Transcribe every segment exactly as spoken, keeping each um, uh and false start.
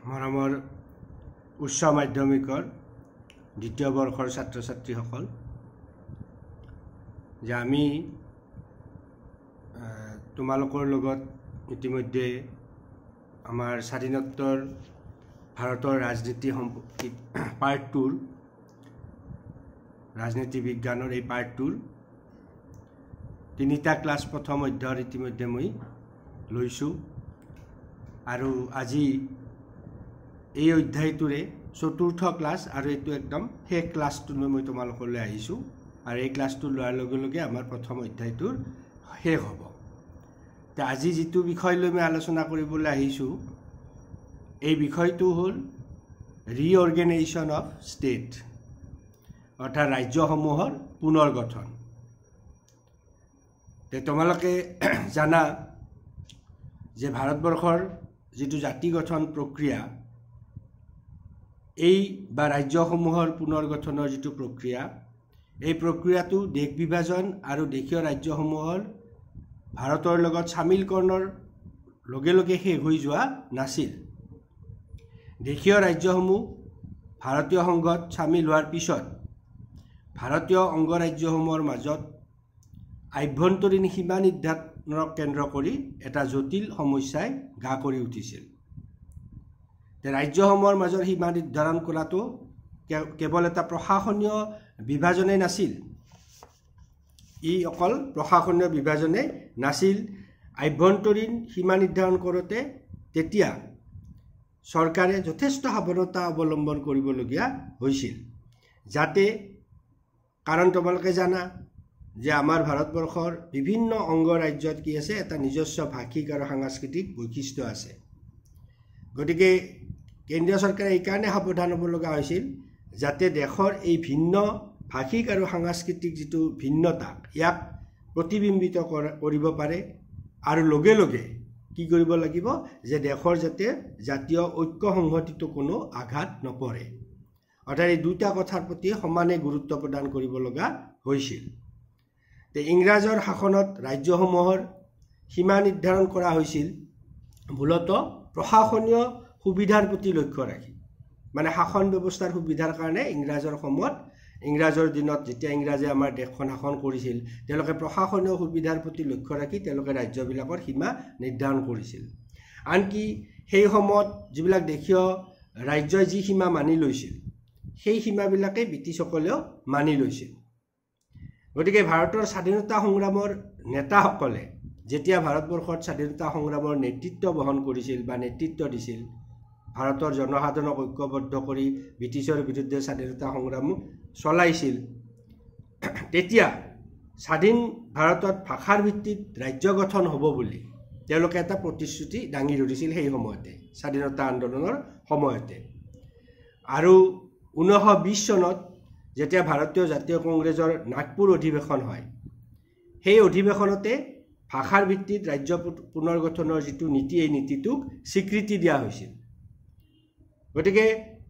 মৰমৰ উচ্চ মাধ্যমিকৰ দ্বিতীয় বৰ্ষৰ ছাত্ৰ ছাত্ৰীসকল যে আমি তোমালোকৰ লগত ইতিমধ্যে আমাৰ স্বাধীনোত্তৰ ভাৰতৰ ৰাজনীতি সম্পৰ্কিত পাৰ্ট টুৰ ৰাজনীতি বিজ্ঞানৰ এই পাৰ্ট টুৰ তিনিটা ক্লাছ প্ৰথম অধ্যায়ৰ ইতিমধ্যে মই লৈছোঁ আৰু আজি এই অধ্যায়টোৰে চতুৰ্থ ক্লাছ আৰু এইটো একদম শেষ ক্লাছটো মই তোমালোকলৈ আহিছোঁ আৰু এই ক্লাছটো লোৱাৰ লগে লগে আমাৰ প্ৰথম অধ্যায়টোৰ শেষ হ'ব তে আজি যিটো বিষয় লৈ মই আলোচনা কৰিবলৈ আহিছোঁ এই বিষয়টো হ'ল ৰিঅৰ্গেনাইজেশ্যন অফ ষ্টেট অৰ্থাৎ ৰাজ্যসমূহৰ পুনৰ গঠন তে তোমালোকে জানা যে ভাৰতবৰ্ষৰ যিটো জাতি গঠন প্ৰক্ৰিয়া এই বা ৰাজ্যসমূহৰ পুনৰ গঠনৰ যিটো প্ৰক্ৰিয়া এই প্ৰক্ৰিয়াটো দেশ বিভাজন আৰু দেশীয় ৰাজ্যসমূহৰ ভাৰতৰ লগত সামিলকৰণৰ লগে লগে শেষ হৈ যোৱা নাছিল দেশীয় ৰাজ্যসমূহ ভাৰতীয় সংঘত সামিল হোৱাৰ পিছত ভাৰতীয় অংগৰাজ্যসমূহৰ মাজত আভ্যন্তৰীণ সীমা নিৰ্ধাৰণক কেন্দ্ৰ কৰি এটা জটিল সমস্যাই গা কৰি উঠিছিল ৰাজ্যসমূহৰ মাজৰ সীমা নিৰ্ধাৰণ কৰাটো কেৱল এটা প্ৰশাসনীয় বিভাজনে নাছিল ই অকল প্ৰশাসনীয় বিভাজনে নাছিল আভ্যন্তৰীণ সীমা নিৰ্ধাৰণ কৰোঁতে তেতিয়া চৰকাৰে যথেষ্ট সাৱধানতা অৱলম্বন কৰিবলগীয়া হৈছিল যাতে কাৰণ তোমালোকে জানা যে আমাৰ ভাৰতবৰ্ষৰ বিভিন্ন অংগৰাজ্যত কি আছে এটা নিজস্ব ভাষিক আৰু সাংস্কৃতিক বৈশিষ্ট্য আছে গতিকে কেন্দ্ৰীয় চৰকাৰে এইকাৰণে সাৱধান হ'ব লগা হৈছিল যাতে দেশৰ এই ভিন্ন ভাষিক আৰু সাংস্কৃতিক যিটো ভিন্নতা ইয়াক প্ৰতিবিম্বিত কৰিব পাৰে আৰু লগে লগে কি কৰিব লাগিব যে দেশৰ যাতে জাতীয় ঐক্য সংহতিত কোনো আঘাত নপৰে অৰ্থাৎ এই দুটা কথাৰ প্ৰতি সমানে গুৰুত্ব প্ৰদান কৰিব লগা হৈছিল তে ইংৰাজৰ শাসনত ৰাজ্যসমূহৰ সীমা নিৰ্ধাৰণ কৰা হৈছিল মূলতঃ প্ৰশাসনীয় সুবিধাৰ প্ৰতি লক্ষ্য ৰাখি মানে শাসন ব্যৱস্থাৰ সুবিধাৰ কাৰণে ইংৰাজৰ সময়ত ইংৰাজৰ দিনত যেতিয়া ইংৰাজে আমাৰ দেশখন শাসন কৰিছিল তেওঁলোকে প্ৰশাসনীয় সুবিধাৰ প্ৰতি লক্ষ্য ৰাখি তেওঁলোকে ৰাজ্যবিলাকৰ সীমা নিৰ্ধাৰণ কৰিছিল আনকি সেই সময়ত যিবিলাক দেশীয় ৰাজ্যই যি সীমা মানি লৈছিল সেই সীমাবিলাকে ব্ৰিটিছসকলেও মানি লৈছিল গতিকে ভাৰতৰ স্বাধীনতা সংগ্ৰামৰ নেতাসকলে যেতিয়া ভাৰতবৰ্ষত স্বাধীনতা সংগ্ৰামৰ নেতৃত্ব বহন কৰিছিল বা নেতৃত্ব দিছিল ভাৰতৰ জনসাধাৰণক ঐক্যবদ্ধ কৰি ব্ৰিটিছৰ বিৰুদ্ধে স্বাধীনতা সংগ্ৰাম চলাইছিল তেতিয়া স্বাধীন ভাৰতত ভাষাৰ ভিত্তিত ৰাজ্য গঠন হ'ব বুলি তেওঁলোকে এটা প্ৰতিশ্ৰুতি দাঙি ধৰিছিল সেই সময়তে স্বাধীনতা আন্দোলনৰ সময়তে আৰু ঊনৈছশ বিছ চনত যেতিয়া ভাৰতীয় জাতীয় কংগ্ৰেছৰ নাগপুৰ অধিৱেশন হয় সেই অধিৱেশনতে ভাষাৰ ভিত্তিত ৰাজ্য পুনৰ গঠনৰ যিটো নীতি এই নীতিটোক স্বীকৃতি দিয়া হৈছিল গতিকে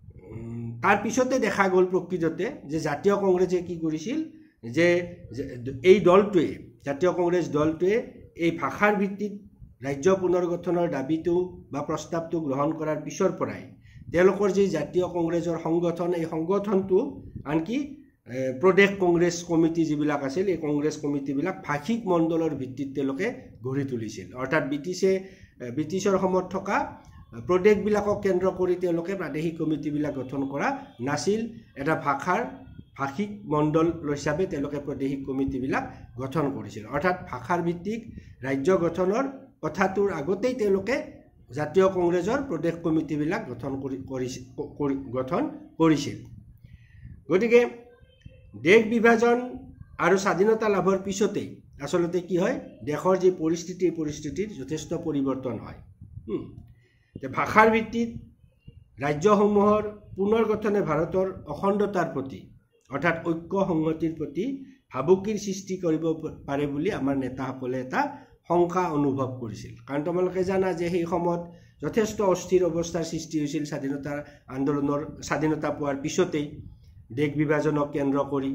তাৰ পিছতে দেখা গ'ল প্ৰকৃততে যে জাতীয় কংগ্ৰেছে কি কৰিছিল যে এই দলটোৱে জাতীয় কংগ্ৰেছ দলটোৱে এই ভাষাৰ ভিত্তিত ৰাজ্য পুনৰ গঠনৰ দাবীটো বা প্ৰস্তাৱটো গ্ৰহণ কৰাৰ পিছৰ পৰাই তেওঁলোকৰ যি জাতীয় কংগ্ৰেছৰ সংগঠন এই সংগঠনটো আনকি প্ৰদেশ কংগ্ৰেছ কমিটি যিবিলাক আছিল এই কংগ্ৰেছ কমিটিবিলাক ভাষিক মণ্ডলৰ ভিত্তিত তেওঁলোকে গঢ়ি তুলিছিল অৰ্থাৎ ব্ৰিটিছে ব্ৰিটিছৰ সময়ত থকা প্ৰদেশবিলাকক কেন্দ্ৰ কৰি তেওঁলোকে প্ৰাদেশিক কমিটিবিলাক গঠন কৰা নাছিল এটা ভাষাৰ ভাষিক মণ্ডল হিচাপে তেওঁলোকে প্ৰাদেশিক কমিটিবিলাক গঠন কৰিছিল অৰ্থাৎ ভাষাৰ ভিত্তিক ৰাজ্য গঠনৰ কথাটোৰ আগতেই তেওঁলোকে জাতীয় কংগ্ৰেছৰ প্ৰদেশ কমিটিবিলাক গঠন কৰি গঠন কৰিছিল গতিকে দেশ বিভাজন আৰু স্বাধীনতা লাভৰ পিছতেই আচলতে কি হয় দেশৰ যি পৰিস্থিতি পৰিস্থিতিৰ যথেষ্ট পৰিৱৰ্তন হয় ভাষাৰ ভিত্তিত ৰাজ্যসমূহৰ পুনৰ গঠনে ভাৰতৰ অখণ্ডতাৰ প্ৰতি অৰ্থাৎ ঐক্য সংহতিৰ প্ৰতি ভাবুকিৰ সৃষ্টি কৰিব পাৰে বুলি আমাৰ নেতাসকলে এটা শংকা অনুভৱ কৰিছিল কাৰণ তোমালোকে জানা যে সেই সময়ত যথেষ্ট অস্থিৰ অৱস্থাৰ সৃষ্টি হৈছিল স্বাধীনতাৰ আন্দোলনৰ স্বাধীনতা পোৱাৰ পিছতেই দেশ বিভাজনক কেন্দ্ৰ কৰি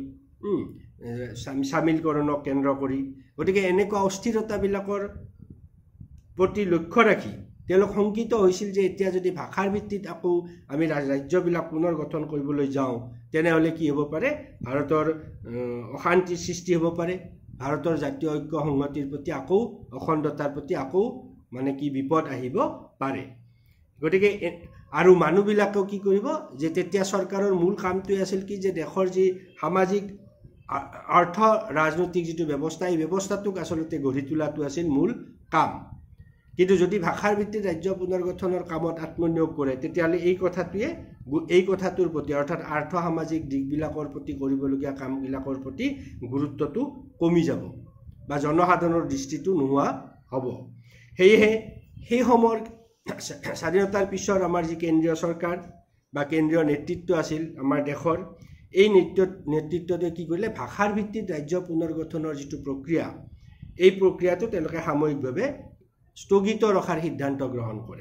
সামিলকৰণক কেন্দ্ৰ কৰি গতিকে এনেকুৱা অস্থিৰতাবিলাকৰ প্ৰতি লক্ষ্য ৰাখি তেওঁলোক শংকিত হৈছিল যে এতিয়া যদি ভাষাৰ ভিত্তিত আকৌ আমি ৰাজ্যবিলাক পুনৰ গঠন কৰিবলৈ যাওঁ তেনেহ'লে কি হ'ব পাৰে ভাৰতৰ অশান্তিৰ সৃষ্টি হ'ব পাৰে ভাৰতৰ জাতীয় ঐক্য সংহতিৰ প্ৰতি আকৌ অখণ্ডতাৰ প্ৰতি আকৌ মানে কি বিপদ আহিব পাৰে গতিকে আৰু মানুহবিলাকেও কি কৰিব যে তেতিয়া চৰকাৰৰ মূল কামটোই আছিল কি যে দেশৰ যি সামাজিক অৰ্থ ৰাজনৈতিক যিটো ব্যৱস্থা এই ব্যৱস্থাটোক আচলতে গঢ়ি তোলাটো আছিল মূল কাম কিন্তু যদি ভাষাৰ ভিত্তিত ৰাজ্য পুনৰ্গঠনৰ কামত আত্মনিয়োগ কৰে তেতিয়াহ'লে এই কথাটোৱে এই কথাটোৰ প্ৰতি অৰ্থাৎ আৰ্থ সামাজিক দিশবিলাকৰ প্ৰতি কৰিবলগীয়া কামবিলাকৰ প্ৰতি গুৰুত্বটো কমি যাব বা জনসাধাৰণৰ দৃষ্টিটো নোহোৱা হ'ব সেয়েহে সেই সময়ৰ স্বাধীনতাৰ পিছৰ আমাৰ যি কেন্দ্ৰীয় চৰকাৰ বা কেন্দ্ৰীয় নেতৃত্ব আছিল আমাৰ দেশৰ এই নেতৃত্বটোৱে কি কৰিলে ভাষাৰ ভিত্তিত ৰাজ্য পুনৰ্গঠনৰ যিটো প্ৰক্ৰিয়া এই প্ৰক্ৰিয়াটো তেওঁলোকে সাময়িকভাৱে স্থগিত ৰখাৰ সিদ্ধান্ত গ্ৰহণ কৰে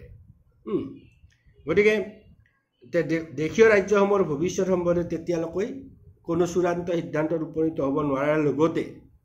গতিকে দেশীয় ৰাজ্যসমূহৰ ভৱিষ্যত সম্বন্ধে তেতিয়ালৈকে কোনো চূড়ান্ত সিদ্ধান্তত উপনীত হ'ব নোৱাৰাৰ লগতে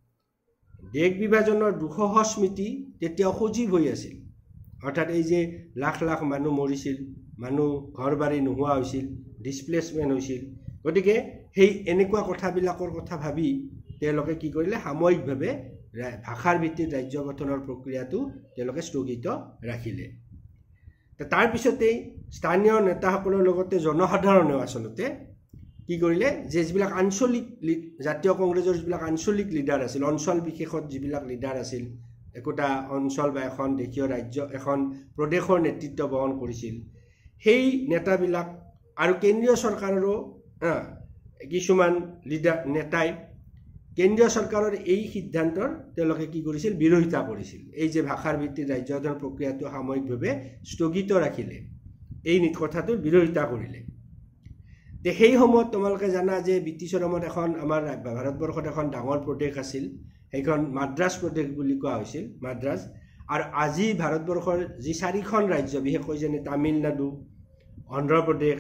দেশ বিভাজনৰ দুঃসহ স্মৃতি তেতিয়াও সজীৱ হৈ আছিল অৰ্থাৎ এই যে লাখ লাখ মানুহ মৰিছিল মানুহ ঘৰ বাৰী নোহোৱা হৈছিল ডিছপ্লেচমেণ্ট হৈছিল গতিকে সেই এনেকুৱা কথাবিলাকৰ কথা ভাবি তেওঁলোকে কি কৰিলে সাময়িকভাৱে ভাষাৰ ভিত্তিত ৰাজ্য গঠনৰ প্ৰক্ৰিয়াটো তেওঁলোকে স্থগিত ৰাখিলে তাৰ পিছতেই স্থানীয় নেতাসকলৰ লগতে জনসাধাৰণেও আচলতে কি কৰিলে যে যিবিলাক আঞ্চলিক জাতীয় কংগ্ৰেছৰ যিবিলাক আঞ্চলিক লিডাৰ আছিল অঞ্চল বিশেষত যিবিলাক লিডাৰ আছিল একোটা অঞ্চল বা এখন দেশীয় ৰাজ্য এখন প্ৰদেশৰ নেতৃত্ব বহন কৰিছিল সেই নেতাবিলাক আৰু কেন্দ্ৰীয় চৰকাৰৰো কিছুমান লিডাৰ নেতাই কেন্দ্ৰীয় চৰকাৰৰ এই সিদ্ধান্তৰ তেওঁলোকে কি কৰিছিল বিৰোধিতা কৰিছিল এই যে ভাষাৰ ভিত্তিত ৰাজ্য গঠন প্ৰক্ৰিয়াটো সাময়িকভাৱে স্থগিত ৰাখিলে এই কথাটোৰ বিৰোধিতা কৰিলে তে সেই সময়ত তোমালোকে জানা যে ব্ৰিটিছৰ সময়ত এখন আমাৰ ভাৰতবৰ্ষত এখন ডাঙৰ প্ৰদেশ আছিল সেইখন মাদ্ৰাজ প্ৰদেশ বুলি কোৱা হৈছিল মাদ্ৰাজ আৰু আজি ভাৰতবৰ্ষৰ যি চাৰিখন ৰাজ্য বিশেষকৈ যেনে তামিলনাডু অন্ধ্ৰপ্ৰদেশ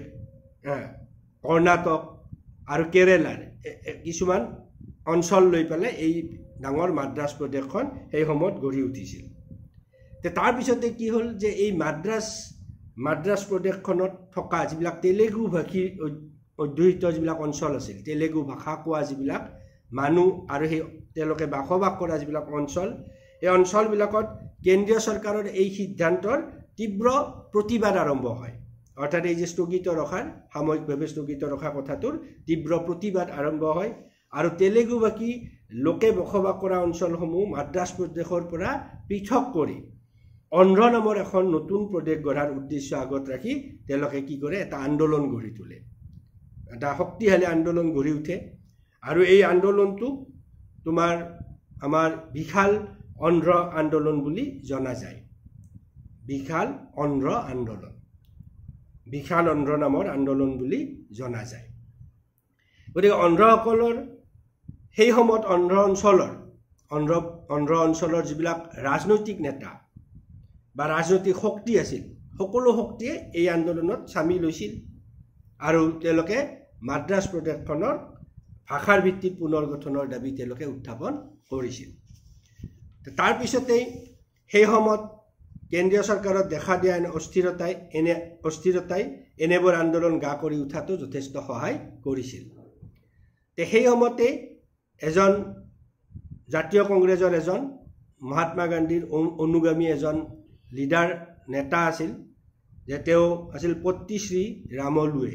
কৰ্ণাটক আৰু কেৰেলাৰ কিছুমান অঞ্চল লৈ পেলাই এই ডাঙৰ মাদ্ৰাজ প্ৰদেশখন সেই সময়ত গঢ়ি উঠিছিল তে তাৰপিছতে কি হ'ল যে এই মাদ্ৰাজ মাদ্ৰাজ প্ৰদেশখনত থকা যিবিলাক তেলেগু ভাষী অধ্যুষিত যিবিলাক অঞ্চল আছিল তেলেগু ভাষা কোৱা যিবিলাক মানুহ আৰু সেই তেওঁলোকে বসবাস কৰা যিবিলাক অঞ্চল এই অঞ্চলবিলাকত কেন্দ্ৰীয় চৰকাৰৰ এই সিদ্ধান্তৰ তীব্ৰ প্ৰতিবাদ আৰম্ভ হয় অৰ্থাৎ এই যে স্থগিত ৰখাৰ সাময়িকভাৱে স্থগিত ৰখা কথাটোৰ তীব্ৰ প্ৰতিবাদ আৰম্ভ হয় আৰু তেলেগু ভাষী লোকে বসবাস কৰা অঞ্চলসমূহ মাদ্ৰাজ প্ৰদেশৰ পৰা পৃথক কৰি অন্ধ্ৰ নামৰ এখন নতুন প্ৰদেশ গঢ়াৰ উদ্দেশ্য আগত ৰাখি তেওঁলোকে কি কৰে এটা আন্দোলন গঢ়ি তোলে এটা শক্তিশালী আন্দোলন গঢ়ি উঠে আৰু এই আন্দোলনটো তোমাৰ আমাৰ বিশাল অন্ধ্ৰ আন্দোলন বুলি জনা যায় বিশাল অন্ধ্ৰ আন্দোলন বিশাল অন্ধ্ৰ নামৰ আন্দোলন বুলি জনা যায় গতিকে অন্ধ্ৰসকলৰ সেই সময়ত অন্ধ্ৰ অঞ্চলৰ অন্ধ্ৰ অন্ধ্ৰ অঞ্চলৰ যিবিলাক ৰাজনৈতিক নেতা বা ৰাজনৈতিক শক্তি আছিল সকলো শক্তিয়ে এই আন্দোলনত চামিল হৈছিল আৰু তেওঁলোকে মাদ্ৰাজ প্ৰদেশখনৰ ভাষাৰ ভিত্তিত পুনৰ গঠনৰ দাবী তেওঁলোকে উত্থাপন কৰিছিল তাৰ পিছতেই সেই সময়ত কেন্দ্ৰীয় চৰকাৰত দেখা দিয়া এনে অস্থিৰতাই এনে অস্থিৰতাই এনেবোৰ আন্দোলন গা কৰি উঠাটো যথেষ্ট সহায় কৰিছিল তে সেই সময়তে এজন জাতীয় কংগ্ৰেছৰ এজন মহাত্মা গান্ধীৰ অনুগামী এজন লিডাৰ নেতা আছিল যে তেওঁ আছিল পত্তিশ্ৰী ৰামলুৱে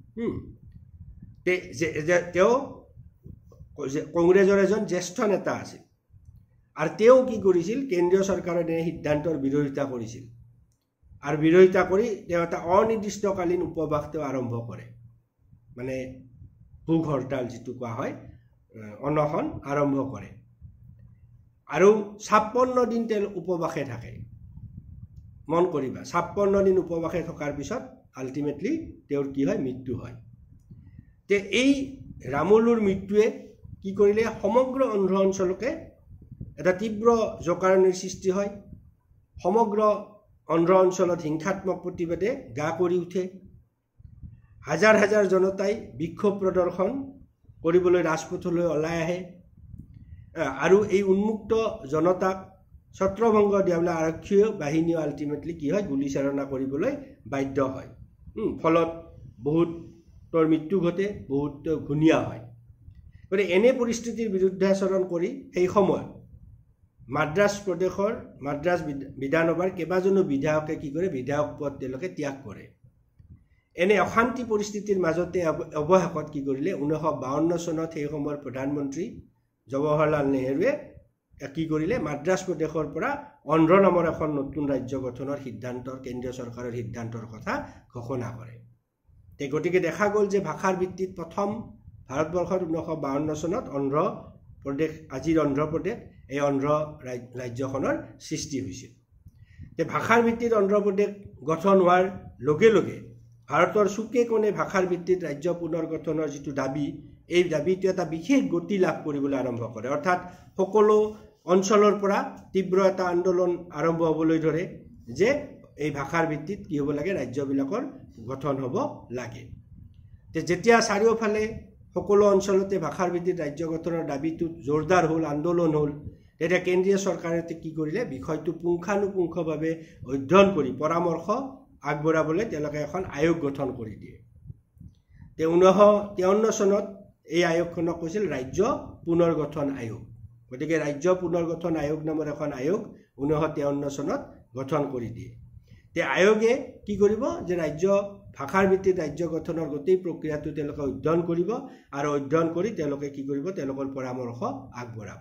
তেওঁ কংগ্ৰেছৰ এজন জ্যেষ্ঠ নেতা আছিল আৰু তেওঁ কি কৰিছিল কেন্দ্ৰীয় চৰকাৰৰ এই সিদ্ধান্তৰ বিৰোধিতা কৰিছিল আৰু বিৰোধিতা কৰি তেওঁ এটা অনিৰ্দিষ্টকালীন উপবাস তেওঁ আৰম্ভ কৰে মানে ভোক হৰতাল যিটো কোৱা হয় অনশন আৰম্ভ কৰে আৰু ছাপ্পন্ন দিন তেওঁ উপবাসে থাকে মন কৰিবা ছাপ্পন্ন দিন উপবাসে থকাৰ পিছত আল্টিমেটলি তেওঁৰ কি হয় মৃত্যু হয় তে এই ৰামলুৰ মৃত্যুৱে কি কৰিলে সমগ্ৰ অন্ধ্ৰ অঞ্চলকে এটা তীব্ৰ জোকাৰণিৰ সৃষ্টি হয় সমগ্ৰ অন্ধ্ৰ অঞ্চলত হিংসাত্মক প্ৰতিবাদে গা কৰি উঠে হাজাৰ হাজাৰ জনতাই বিক্ষোভ প্ৰদৰ্শন কৰিবলৈ ৰাজপথলৈ ওলাই আহে আৰু এই উন্মুক্ত জনতাক ছত্ৰভংগ দিয়াবলৈ আৰক্ষী বাহিনীও আল্টিমেটলি কি হয় গুলীচালনা কৰিবলৈ বাধ্য হয় ফলত বহুতৰ মৃত্যু ঘটে বহুত ঘূণীয়া হয় গতিকে এনে পৰিস্থিতিৰ বিৰুদ্ধাচৰণ কৰি সেই সময়ত মাদ্ৰাজ প্ৰদেশৰ মাদ্ৰাজ বিধানসভাৰ কেইবাজনো বিধায়কে কি কৰে বিধায়ক পদ তেওঁলোকে ত্যাগ কৰে এনে অশান্তি পৰিস্থিতিৰ মাজতে অৱশেষত কি কৰিলে ঊনৈছশ বাৱন্ন চনত সেই সময়ৰ প্ৰধানমন্ত্ৰী জৱাহৰলাল নেহৰুৱে কি কৰিলে মাদ্ৰাজ প্ৰদেশৰ পৰা অন্ধ্ৰ নামৰ এখন নতুন ৰাজ্য গঠনৰ সিদ্ধান্তৰ কেন্দ্ৰীয় চৰকাৰৰ সিদ্ধান্তৰ কথা ঘোষণা কৰে তে গতিকে দেখা গ'ল যে ভাষাৰ ভিত্তিত প্ৰথম ভাৰতবৰ্ষত ঊনৈছশ বাৱন্ন চনত অন্ধ্ৰ প্ৰদেশ আজিৰ অন্ধ্ৰ প্ৰদেশ এই অন্ধ্ৰ ৰাজ্যখনৰ সৃষ্টি হৈছিল তে ভাষাৰ ভিত্তিত অন্ধ্ৰ প্ৰদেশ গঠন হোৱাৰ লগে লগে ভাৰতৰ চুকে কোণে ভাষাৰ ভিত্তিত ৰাজ্য পুনৰ গঠনৰ যিটো দাবী এই দাবীটো এটা বিশেষ গতি লাভ কৰিবলৈ আৰম্ভ কৰে অৰ্থাৎ সকলো অঞ্চলৰ পৰা তীব্ৰ এটা আন্দোলন আৰম্ভ হ'বলৈ ধৰে যে এই ভাষাৰ ভিত্তিত কি হ'ব লাগে ৰাজ্যবিলাকৰ গঠন হ'ব লাগে তে যেতিয়া চাৰিওফালে সকলো অঞ্চলতে ভাষাৰ ভিত্তিত ৰাজ্য গঠনৰ দাবীটো জোৰদাৰ হ'ল আন্দোলন হ'ল তেতিয়া কেন্দ্ৰীয় চৰকাৰে কি কৰিলে বিষয়টো পুংখানুপুংখভাৱে অধ্যয়ন কৰি পৰামৰ্শ আগবঢ়াবলৈ তেওঁলোকে এখন আয়োগ গঠন কৰি দিয়ে তে ঊনৈছশ তিৱন্ন চনত এই আয়োগখনক কৈছিল ৰাজ্য পুনৰ গঠন আয়োগ গতিকে ৰাজ্য পুনৰ গঠন আয়োগ নামৰ এখন আয়োগ ঊনৈছশ তিৱন্ন চনত গঠন কৰি দিয়ে তে আয়োগে কি কৰিব যে ৰাজ্য ভাষাৰ ভিত্তিত ৰাজ্য গঠনৰ গোটেই প্ৰক্ৰিয়াটো তেওঁলোকে অধ্যয়ন কৰিব আৰু অধ্যয়ন কৰি তেওঁলোকে কি কৰিব তেওঁলোকৰ পৰামৰ্শ আগবঢ়াব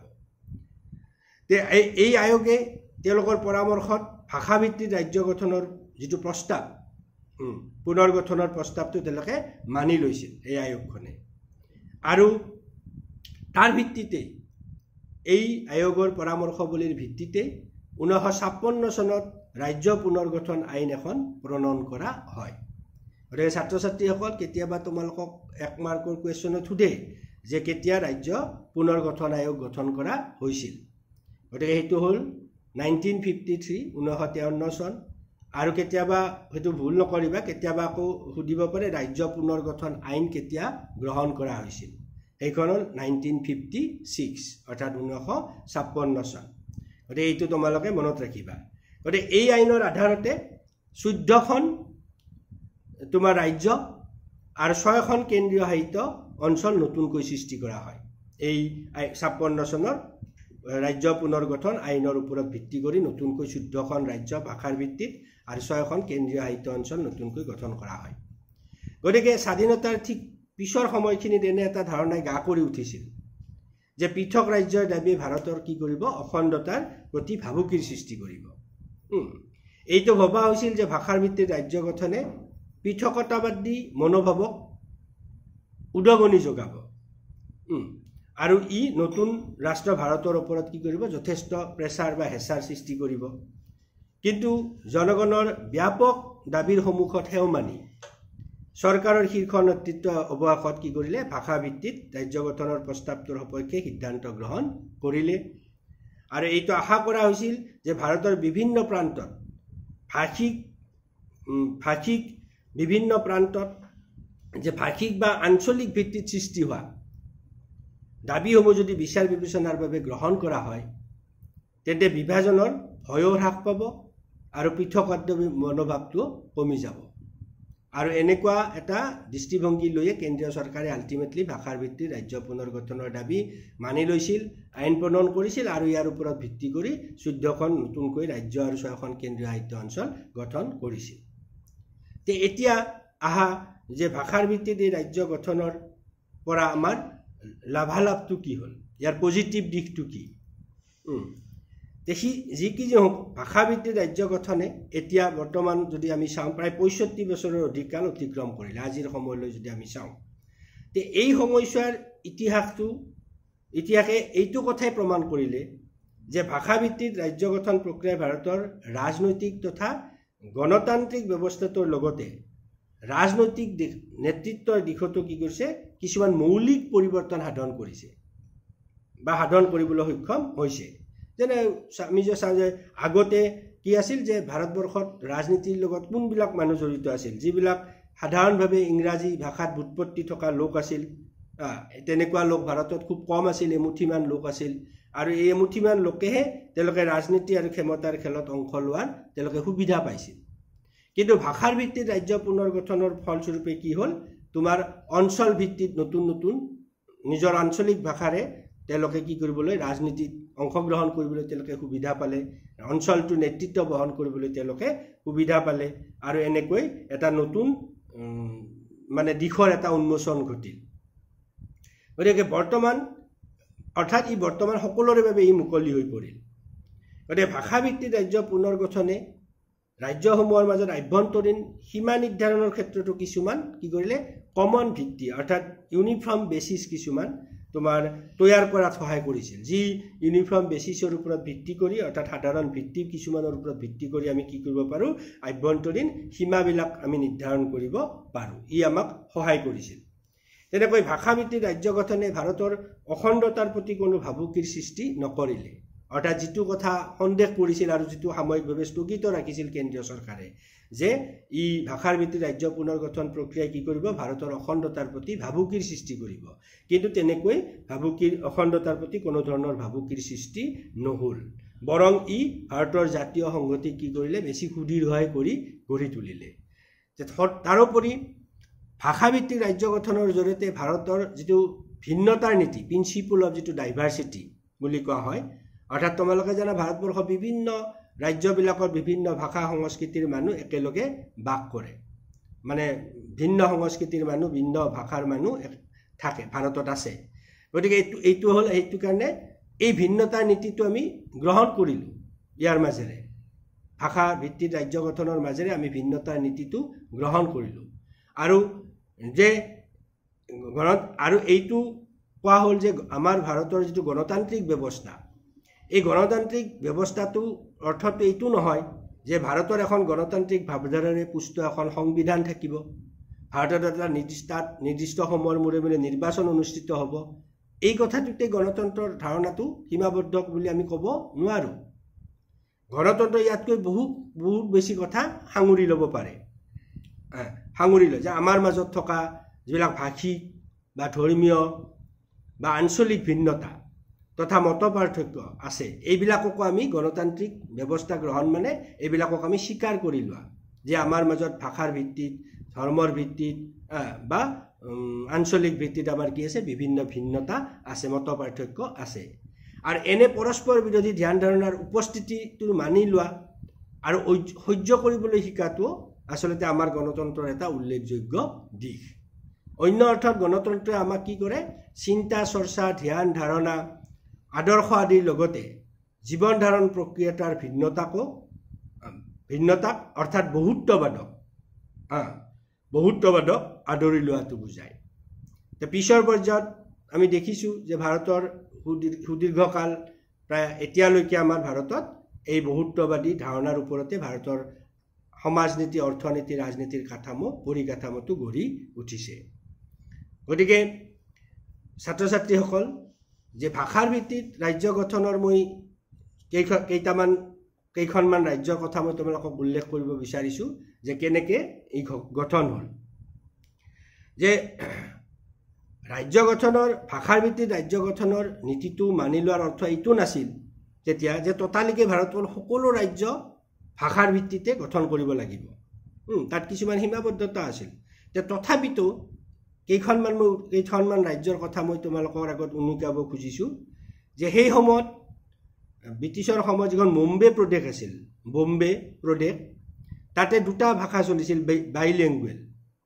তে এই আয়োগে তেওঁলোকৰ পৰামৰ্শত ভাষা ভিত্তিত ৰাজ্য গঠনৰ যিটো প্ৰস্তাৱ পুনৰ গঠনৰ প্ৰস্তাৱটো তেওঁলোকে মানি লৈছিল এই আয়োগখনে আৰু তাৰ ভিত্তিতে এই আয়োগৰ পৰামৰ্শবলীৰ ভিত্তিতে ঊনৈছশ ছাপন্ন চনত ৰাজ্য পুনৰ গঠন আইন এখন প্ৰণয়ন কৰা হয় গতিকে ছাত্ৰ ছাত্ৰীসকল কেতিয়াবা তোমালোকক এক মাৰ্কৰ কুৱেশ্যনত সোধে যে কেতিয়া ৰাজ্য পুনৰ গঠন আয়োগ গঠন কৰা হৈছিল গতিকে সেইটো হ'ল নাইনটিন ফিফটি থ্ৰী ঊনৈছশ তিৱন্ন চন আৰু কেতিয়াবা হয়তো ভুল নকৰিবা কেতিয়াবা আকৌ সুধিব পাৰে ৰাজ্য পুনৰ গঠন আইন কেতিয়া গ্ৰহণ কৰা হৈছিল সেইখন হ'ল নাইনটিন ফিফটি ছিক্স অৰ্থাৎ ঊনৈছশ ছাপন্ন চন গতিকে এইটো তোমালোকে মনত ৰাখিবা গতিকে এই আইনৰ আধাৰতে চৈধ্যখন তোমাৰ ৰাজ্য আৰু ছয়খন কেন্দ্ৰীয় শাসিত অঞ্চল নতুনকৈ সৃষ্টি কৰা হয় এই ছাপন্ন চনৰ ৰাজ্য পুনৰ গঠন আইনৰ ওপৰত ভিত্তি কৰি নতুনকৈ চৈধ্যখন ৰাজ্য ভাষাৰ ভিত্তিত আৰু ছয়খন কেন্দ্ৰীয় শাসিত অঞ্চল নতুনকৈ গঠন কৰা হয় গতিকে স্বাধীনতাৰ ঠিক পিছৰ সময়খিনিত এনে এটা ধাৰণাই গা কৰি উঠিছিল যে পৃথক ৰাজ্যৰ দাবী ভাৰতৰ কি কৰিব অখণ্ডতাৰ প্ৰতি ভাবুকিৰ সৃষ্টি কৰিব এইটো ভবা হৈছিল যে ভাষাৰ ভিত্তিত ৰাজ্য গঠনে পৃথকতাবাদী মনোভাৱক উদগনি যোগাব আৰু ই নতুন ৰাষ্ট্ৰ ভাৰতৰ ওপৰত কি কৰিব যথেষ্ট প্ৰেছাৰ বা হেঁচাৰ সৃষ্টি কৰিব কিন্তু জনগণৰ ব্যাপক দাবীৰ সন্মুখত সেও মানি চৰকাৰৰ শীৰ্ষ নেতৃত্ব অৱশেষত কি কৰিলে ভাষা ভিত্তিত ৰাজ্য গঠনৰ প্ৰস্তাৱটোৰ সপক্ষে সিদ্ধান্ত গ্ৰহণ কৰিলে আৰু এইটো আশা কৰা হৈছিল যে ভাৰতৰ বিভিন্ন প্ৰান্তত ভাষিক ভাষিক বিভিন্ন প্ৰান্তত যে ভাষিক বা আঞ্চলিক ভিত্তিত সৃষ্টি হোৱা দাবীসমূহ যদি বিচাৰ বিবেচনাৰ বাবে গ্ৰহণ কৰা হয় তেন্তে বিভাজনৰ ভয়ো হ্ৰাস পাব আৰু পৃথকত্ব মনোভাৱটো কমি যাব আৰু এনেকুৱা এটা দৃষ্টিভংগী লৈয়ে কেন্দ্ৰীয় চৰকাৰে আল্টিমেটলি ভাষাৰ ভিত্তিত ৰাজ্য পুনৰ গঠনৰ দাবী মানি লৈছিল আইন প্ৰণয়ন কৰিছিল আৰু ইয়াৰ ওপৰত ভিত্তি কৰি চৈধ্যখন নতুনকৈ ৰাজ্য আৰু ছয়খন কেন্দ্ৰীয় শাসিত অঞ্চল গঠন কৰিছিল তে এতিয়া আহা যে ভাষাৰ ভিত্তিত এই ৰাজ্য গঠনৰ পৰা আমাৰ লাভালাভটো কি হ'ল ইয়াৰ পজিটিভ দিশটো কি দেখি যি কি যে ভাষা ভিত্তিত ৰাজ্য গঠনে এতিয়া বৰ্তমান যদি আমি চাওঁ প্ৰায় পঁয়ষষ্ঠি বছৰৰ অধিক কাল অতিক্ৰম কৰিলে আজিৰ সময়লৈ যদি আমি চাওঁ তে এই সময়ছোৱাৰ ইতিহাসটো ইতিহাসে এইটো কথাই প্ৰমাণ কৰিলে যে ভাষা ভিত্তিত ৰাজ্য গঠন প্ৰক্ৰিয়া ভাৰতৰ ৰাজনৈতিক তথা গণতান্ত্ৰিক ব্যৱস্থাটোৰ লগতে ৰাজনৈতিক নেতৃত্বৰ দিশতো কি কৰিছে কিছুমান মৌলিক পৰিৱৰ্তন সাধন কৰিছে বা সাধন কৰিবলৈ সক্ষম হৈছে যেনে আমি যে চাওঁ যে আগতে কি আছিল যে ভাৰতবৰ্ষত ৰাজনীতিৰ লগত কোনবিলাক মানুহ জড়িত আছিল যিবিলাক সাধাৰণভাৱে ইংৰাজী ভাষাত বুৎপত্তি থকা লোক আছিল তেনেকুৱা লোক ভাৰতত খুব কম আছিল, এমুঠিমান লোক আছিল। আৰু এই এমুঠিমান লোকেহে তেওঁলোকে ৰাজনীতি আৰু ক্ষমতাৰ খেলত অংশ লোৱাৰ তেওঁলোকে সুবিধা পাইছিল। কিন্তু ভাষাৰ ভিত্তিত ৰাজ্য পুনৰ গঠনৰ ফলস্বৰূপে কি হ'ল, তোমাৰ অঞ্চল ভিত্তিত নতুন নতুন নিজৰ আঞ্চলিক ভাষাৰে তেওঁলোকে কি কৰিবলৈ ৰাজনীতিত অংশগ্ৰহণ কৰিবলৈ তেওঁলোকে সুবিধা পালে, অঞ্চলটো নেতৃত্ব বহন কৰিবলৈ তেওঁলোকে সুবিধা পালে। আৰু এনেকৈ এটা নতুন মানে দিশৰ এটা উন্মোচন ঘটিল। গতিকে বৰ্তমান অৰ্থাৎ ই বৰ্তমান সকলোৰে বাবে ই মুকলি হৈ পৰিল। গতিকে ভাষাভিত্তিক ৰাজ্য পুনৰ গঠনে ৰাজ্যসমূহৰ মাজত আভ্যন্তৰীণ সীমা নিৰ্ধাৰণৰ ক্ষেত্ৰতো কিছুমান কি কৰিলে, কমন ভিত্তি অৰ্থাৎ ইউনিফৰ্ম বেচিছ কিছুমান তোমাৰ তৈয়াৰ কৰাত সহায় কৰিছিল। যি ইউনিফৰ্ম বেচিছৰ ওপৰত ভিত্তি কৰি অৰ্থাৎ সাধাৰণ ভিত্তি কিছুমানৰ ওপৰত ভিত্তি কৰি আমি কি কৰিব পাৰোঁ, আভ্যন্তৰীণ সীমাবিলাক আমি নিৰ্ধাৰণ কৰিব পাৰোঁ। ই আমাক সহায় কৰিছিল। তেনেকৈ ভাষাভিত্তিক ৰাজ্য গঠনে ভাৰতৰ অখণ্ডতাৰ প্ৰতি কোনো ভাবুকিৰ সৃষ্টি নকৰিলে। অৰ্থাৎ যিটো কথা সন্দেহ কৰিছিল আৰু যিটো সাময়িকভাৱে স্থগিত ৰাখিছিল কেন্দ্ৰীয় চৰকাৰে, যে ই ভাষাৰ ভিত্তিক ৰাজ্য পুনৰ গঠন প্ৰক্ৰিয়াই কি কৰিব, ভাৰতৰ অখণ্ডতাৰ প্ৰতি ভাবুকিৰ সৃষ্টি কৰিব। কিন্তু তেনেকৈ ভাবুকিৰ অখণ্ডতাৰ প্ৰতি কোনো ধৰণৰ ভাবুকিৰ সৃষ্টি নহ'ল, বৰং ই ভাৰতৰ জাতীয় সংহতি কি কৰিলে, বেছি সুদৃঢ় কৰি গঢ়ি তুলিলে। তাৰোপৰি ভাষাভিত্তিক ৰাজ্য গঠনৰ জৰিয়তে ভাৰতৰ যিটো ভিন্নতাৰ নীতি, প্ৰিন্সিপল অফ যিটো ডাইভাৰ্চিটি বুলি কোৱা হয়, অৰ্থাৎ তোমালোকে জানা ভাৰতবৰ্ষৰ বিভিন্ন ৰাজ্যবিলাকত বিভিন্ন ভাষা সংস্কৃতিৰ মানুহ একেলগে বাস কৰে। মানে ভিন্ন সংস্কৃতিৰ মানুহ, ভিন্ন ভাষাৰ মানুহ থাকে, ভাৰতত আছে। গতিকে এইটো এইটো হ'ল সেইটো কাৰণে এই ভিন্নতাৰ নীতিটো আমি গ্ৰহণ কৰিলোঁ। ইয়াৰ মাজেৰে ভাষা ভিত্তিক ৰাজ্য গঠনৰ মাজেৰে আমি ভিন্নতাৰ নীতিটো গ্ৰহণ কৰিলোঁ। আৰু যে গণ আৰু এইটো কোৱা হ'ল যে আমাৰ ভাৰতৰ যিটো গণতান্ত্ৰিক ব্যৱস্থা, এই গণতান্ত্ৰিক ব্যৱস্থাটো অৰ্থটো এইটো নহয় যে ভাৰতৰ এখন গণতান্ত্ৰিক ভাৱধাৰাৰে পুষ্ট এখন সংবিধান থাকিব, ভাৰতত এটা নিৰ্দিষ্ট নিৰ্দিষ্ট সময়ৰ মূৰে মূৰে নিৰ্বাচন অনুষ্ঠিত হ'ব। এই কথাটোতে গণতন্ত্ৰৰ ধাৰণাটো সীমাবদ্ধ বুলি আমি ক'ব নোৱাৰোঁ। গণতন্ত্ৰ ইয়াতকৈ বহু বহুত বেছি কথা সাঙুৰি ল'ব পাৰে, সাঙুৰি লয় যে আমাৰ মাজত থকা যিবিলাক ভাষিক বা ধৰ্মীয় বা আঞ্চলিক ভিন্নতা তথা মত পাৰ্থক্য আছে, এইবিলাককো আমি গণতান্ত্ৰিক ব্যৱস্থা গ্ৰহণ মানে এইবিলাকক আমি স্বীকাৰ কৰি লোৱা যে আমাৰ মাজত ভাষাৰ ভিত্তিত, ধৰ্মৰ ভিত্তিত বা আঞ্চলিক ভিত্তিত আমাৰ কি আছে, বিভিন্ন ভিন্নতা আছে, মত পাৰ্থক্য আছে। আৰু এনে পৰস্পৰ বিৰোধী ধ্যান ধাৰণাৰ উপস্থিতিটো মানি লোৱা আৰু সহ্য কৰিবলৈ শিকাটো আচলতে আমাৰ গণতন্ত্ৰৰ এটা উল্লেখযোগ্য দিশ। অন্য অৰ্থত গণতন্ত্ৰই আমাক কি কৰে, চিন্তা চৰ্চা, ধ্যান ধাৰণা, আদৰ্শ আদিৰ লগতে জীৱন ধাৰণ প্ৰক্ৰিয়াটাৰ ভিন্নতাকো ভিন্নতাক অৰ্থাৎ বহুত্ববাদক বহুত্ববাদক আদৰি লোৱাটো বুজায়। পিছৰ পৰ্যায়ত আমি দেখিছোঁ যে ভাৰতৰ সুদীৰ্ঘকাল প্ৰায় এতিয়ালৈকে আমাৰ ভাৰতত এই বহুত্ববাদী ধাৰণাৰ ওপৰতে ভাৰতৰ সমাজ নীতি, অৰ্থনীতি, ৰাজনীতিৰ কাঠামো পৰিকাঠামোটো গঢ়ি উঠিছে। গতিকে ছাত্ৰ ছাত্ৰীসকল, যে ভাষাৰ ভিত্তিত ৰাজ্য গঠনৰ মই কেইখন কেইটামান কেইখনমান ৰাজ্যৰ কথা মই তোমালোকক উল্লেখ কৰিব বিচাৰিছোঁ যে কেনেকৈ এই গঠন হ'ল। যে ৰাজ্য গঠনৰ ভাষাৰ ভিত্তিত ৰাজ্য গঠনৰ নীতিটো মানি লোৱাৰ অৰ্থ এইটো নাছিল তেতিয়া যে ততালিকে ভাৰতৰ সকলো ৰাজ্য ভাষাৰ ভিত্তিতে গঠন কৰিব লাগিব। তাত কিছুমান সীমাবদ্ধতা আছিল। যে তথাপিতো কেইখনমান মই কেইখনমান ৰাজ্যৰ কথা মই তোমালোকৰ আগত উনুকিয়াব খুজিছোঁ যে সেই সময়ত ব্ৰিটিছৰ সময়ত যিখন বম্বে প্ৰদেশ আছিল, বম্বে প্ৰদেশ, তাতে দুটা ভাষা চলিছিল, বাইলেংগুৱেল।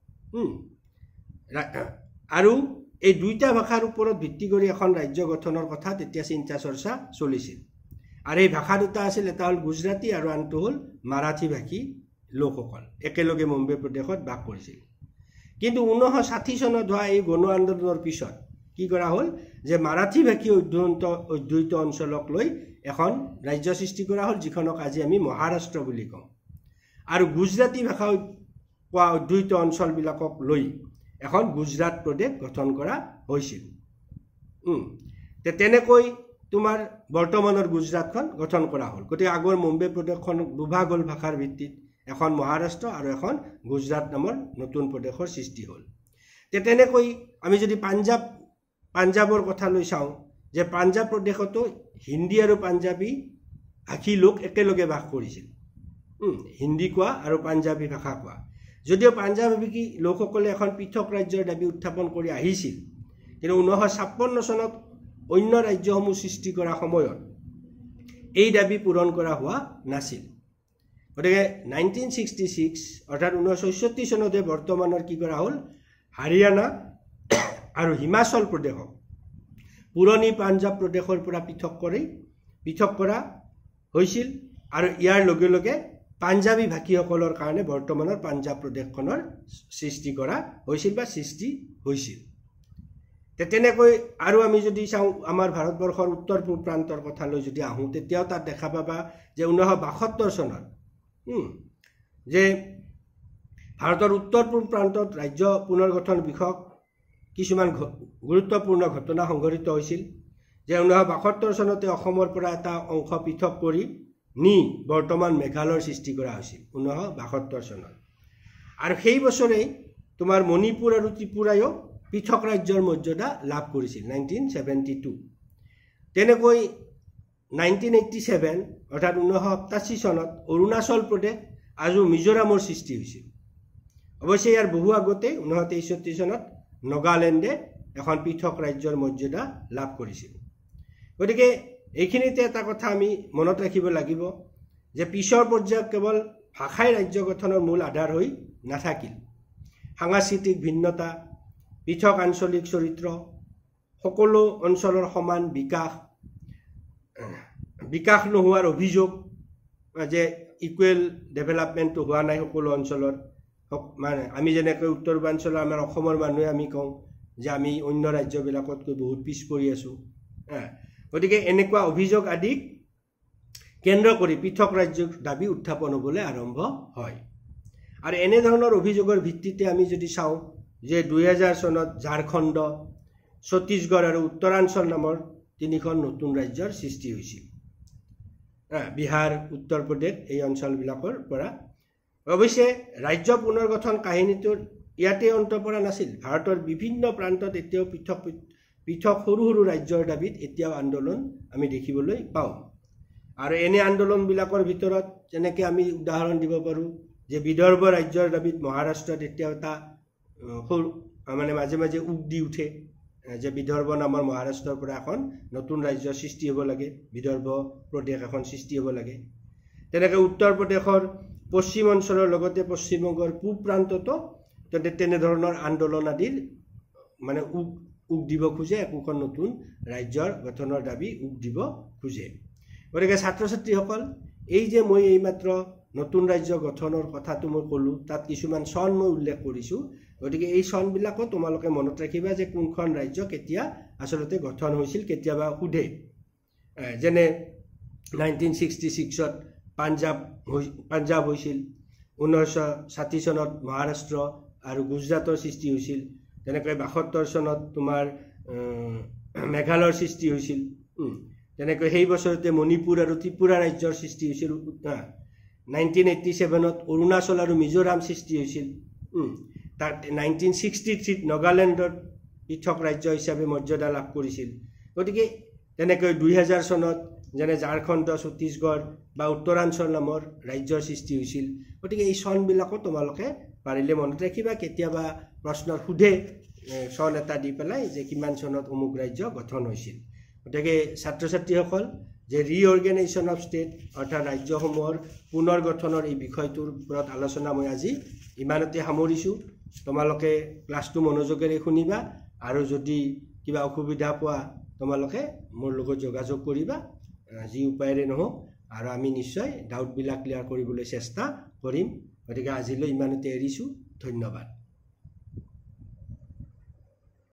আৰু এই দুইটা ভাষাৰ ওপৰত ভিত্তি কৰি এখন ৰাজ্য গঠনৰ কথা তেতিয়া চিন্তা চৰ্চা চলিছিল। আৰু এই ভাষা দুটা আছিল, এটা হ'ল গুজৰাটী আৰু আনটো হ'ল মাৰাঠী ভাষী লোকসকল একেলগে বম্বে প্ৰদেশত বাস কৰিছিল। কিন্তু ঊনৈছশ ষাঠি চনত হোৱা এই গণ আন্দোলনৰ পিছত কি কৰা হ'ল যে মাৰাঠী ভাষী অধ্যয়ন্ত অধ্যয়িত অঞ্চলক লৈ এখন ৰাজ্য সৃষ্টি কৰা হ'ল, যিখনক আজি আমি মহাৰাষ্ট্ৰ বুলি কওঁ। আৰু গুজৰাটী ভাষা কোৱা অধ্যয়িত অঞ্চলবিলাকক লৈ এখন গুজৰাট প্ৰদেশ গঠন কৰা হৈছিল। তেনেকৈ তোমাৰ বৰ্তমানৰ গুজৰাটখন গঠন কৰা হ'ল। গতিকে আগৰ বম্বে প্ৰদেশখন দুভাগ হ'ল ভাষাৰ ভিত্তিত, এখন মহাৰাষ্ট্ৰ আৰু এখন গুজৰাট নামৰ নতুন প্ৰদেশৰ সৃষ্টি হ'ল। তেনেকৈ আমি যদি পাঞ্জাৱ পাঞ্জাবৰ কথা লৈ চাওঁ যে পাঞ্জাব প্ৰদেশতো হিন্দী আৰু পাঞ্জাবী ভাষী লোক একেলগে বাস কৰিছিল হিন্দী কোৱা আৰু পাঞ্জাবী ভাষা কোৱা যদিও পাঞ্জাবী লোকসকলে এখন পৃথক ৰাজ্যৰ দাবী উত্থাপন কৰি আহিছিল কিন্তু ঊনৈছশ ছাপন্ন চনত অন্য ৰাজ্যসমূহ সৃষ্টি কৰা সময়ত এই দাবী পূৰণ কৰা হোৱা নাছিল গতিকে নাইনটিন ছিক্সটি ছিক্স অৰ্থাৎ ঊনৈছশ ছয়ষষ্ঠি চনতে বৰ্তমানৰ কি কৰা হ'ল হাৰিয়ানা আৰু হিমাচল প্ৰদেশক পুৰণি পাঞ্জাব প্ৰদেশৰ পৰা পৃথক কৰি পৃথক কৰা হৈছিল আৰু ইয়াৰ লগে লগে পাঞ্জাবী ভাষীসকলৰ কাৰণে বৰ্তমানৰ পাঞ্জাব প্ৰদেশখনৰ সৃষ্টি কৰা হৈছিল বা সৃষ্টি হৈছিল তেনেকৈ আৰু আমি যদি চাওঁ আমাৰ ভাৰতবৰ্ষৰ উত্তৰ পূব প্ৰান্তৰ কথা লৈ যদি আহোঁ তেতিয়াও তাত দেখা পাবা যে ঊনৈছশ বাসত্তৰ চনত যে ভাৰতৰ উত্তৰ পূব প্ৰান্তত ৰাজ্য পুনৰ্গঠন বিষয়ক কিছুমান গুৰুত্বপূৰ্ণ ঘটনা সংঘটিত হৈছিল যে ঊনৈছশ বাসত্তৰ চনতে অসমৰ পৰা এটা অংশ পৃথক কৰি নি বৰ্তমান মেঘালয়ৰ সৃষ্টি কৰা হৈছিল ঊনৈছশ বাসত্তৰ চনত আৰু সেই বছৰেই তোমাৰ মণিপুৰ আৰু ত্ৰিপুৰায়ো পৃথক ৰাজ্যৰ মৰ্যাদা লাভ কৰিছিল নাইনটিন ছেভেণ্টি টু তেনেকৈ নাইনটিন এইটটি ছেভেন অৰ্থাৎ ঊনৈছশ সাতাশী চনত অৰুণাচল প্ৰদেশ আৰু মিজোৰামৰ সৃষ্টি হৈছিল অৱশ্যে ইয়াৰ বহু আগতে ঊনৈছশ তেষষ্ঠি চনত নাগালেণ্ডে এখন পৃথক ৰাজ্যৰ মৰ্যাদা লাভ কৰিছিল গতিকে এইখিনিতে এটা কথা আমি মনত ৰাখিব লাগিব যে পিছৰ পৰ্যায়ত কেৱল ভাষাই ৰাজ্য গঠনৰ মূল আধাৰ হৈ নাথাকিল সাংস্কৃতিক ভিন্নতা পৃথক আঞ্চলিক চৰিত্ৰ সকলো অঞ্চলৰ সমান বিকাশ বিকাশ নোহোৱাৰ অভিযোগ যে ইকুৱেল ডেভেলপমেণ্টটো হোৱা নাই সকলো অঞ্চলৰ মানে আমি যেনেকৈ উত্তৰ পূৰ্বাঞ্চলৰ আমাৰ অসমৰ মানুহে আমি কওঁ যে আমি অন্য ৰাজ্যবিলাকতকৈ বহুত পিছ পৰি আছোঁ গতিকে এনেকুৱা অভিযোগ আদি কেন্দ্ৰ কৰি পৃথক ৰাজ্যৰ দাবী উত্থাপন হ'বলৈ আৰম্ভ হয় আৰু এনেধৰণৰ অভিযোগৰ ভিত্তিতে আমি যদি চাওঁ যে দুই হাজাৰ চনত ঝাৰখণ্ড ছত্তীশগড় আৰু উত্তৰাঞ্চল নামৰ তিনিখন নতুন ৰাজ্যৰ সৃষ্টি হৈছিল বিহাৰ উত্তৰ প্ৰদেশ এই অঞ্চলবিলাকৰ পৰা অৱশ্যে ৰাজ্য পুনৰ্গঠন কাহিনীটোৰ ইয়াতে অন্ত পৰা নাছিল ভাৰতৰ বিভিন্ন প্ৰান্তত এতিয়াও পৃথক পৃথক সৰু সৰু ৰাজ্যৰ দাবীত এতিয়াও আন্দোলন আমি দেখিবলৈ পাওঁ আৰু এনে আন্দোলনবিলাকৰ ভিতৰত যেনেকৈ আমি উদাহৰণ দিব পাৰোঁ যে বিদৰ্ভ ৰাজ্যৰ দাবীত মহাৰাষ্ট্ৰত এতিয়াও এটা সৰু মানে মাজে মাজে উক দি উঠে যে বিদৰ্ভ নামৰ মহাৰাষ্ট্ৰৰ পৰা এখন নতুন ৰাজ্যৰ সৃষ্টি হ'ব লাগে বিদৰ্ভ প্ৰদেশ এখন সৃষ্টি হ'ব লাগে তেনেকৈ উত্তৰ প্ৰদেশৰ পশ্চিম অঞ্চলৰ লগতে পশ্চিমবংগৰ পূব প্ৰান্ততো তেনেধৰণৰ আন্দোলন আদিৰ মানে উক উক দিব খোজে একোখন নতুন ৰাজ্যৰ গঠনৰ দাবী উক দিব খোজে গতিকে ছাত্ৰ ছাত্ৰীসকল এই যে মই এইমাত্ৰ নতুন ৰাজ্য গঠনৰ কথাটো মই ক'লোঁ তাত কিছুমান চন মই উল্লেখ কৰিছোঁ গতিকে এই চনবিলাকো তোমালোকে মনত ৰাখিবা যে কোনখন ৰাজ্য কেতিয়া আচলতে গঠন হৈছিল কেতিয়াবা সোধে যেনে নাইনটিন ছিক্সটি ছিক্সত পাঞ্জাব পাঞ্জাব হৈছিল ঊনৈছশ ষাঠি চনত মহাৰাষ্ট্ৰ আৰু গুজৰাটৰ সৃষ্টি হৈছিল তেনেকৈ বাসত্তৰ চনত তোমাৰ মেঘালয়ৰ সৃষ্টি হৈছিল তেনেকৈ সেই বছৰতে মণিপুৰ আৰু ত্ৰিপুৰা ৰাজ্যৰ সৃষ্টি হৈছিল নাইনটিন এইটটি ছেভেনত অৰুণাচল আৰু মিজোৰাম সৃষ্টি হৈছিল তাত নাইনটিন ছিক্সটি থ্ৰীত নাগালেণ্ডৰ পৃথক ৰাজ্য হিচাপে মৰ্যাদা লাভ কৰিছিল গতিকে তেনেকৈ দুই হাজাৰ চনত যেনে ঝাৰখণ্ড ছত্তীশগড় বা উত্তৰাঞ্চল নামৰ ৰাজ্যৰ সৃষ্টি হৈছিল গতিকে এই চনবিলাকো তোমালোকে পাৰিলে মনত ৰাখিবা কেতিয়াবা প্ৰশ্নৰ সোধে চন এটা দি পেলাই যে কিমান চনত অমুক ৰাজ্য গঠন হৈছিল গতিকে ছাত্ৰ ছাত্ৰীসকল যে ৰিঅৰ্গেনাইজেশ্যন অফ ষ্টেট অৰ্থাৎ ৰাজ্যসমূহৰ পুনৰ গঠনৰ এই বিষয়টোৰ ওপৰত আলোচনা মই আজি ইমানতে সামৰিছোঁ তোমালোকে ক্লাছটো মনোযোগেৰে শুনিবা আৰু যদি কিবা অসুবিধা পোৱা তোমালোকে মোৰ লগত যোগাযোগ কৰিবা যি উপায়েৰে নহওক আৰু আমি নিশ্চয় ডাউটবিলাক ক্লিয়াৰ কৰিবলৈ চেষ্টা কৰিম গতিকে আজিলৈ ইমানতে এৰিছোঁ ধন্যবাদ।